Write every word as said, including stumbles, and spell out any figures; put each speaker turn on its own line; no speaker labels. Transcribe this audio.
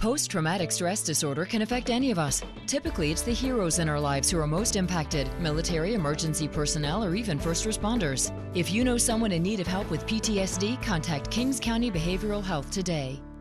Post-traumatic stress disorder can affect any of us. Typically, it's the heroes in our lives who are most impacted: military, emergency personnel, or even first responders. If you know someone in need of help with P T S D, contact Kings County Behavioral Health today.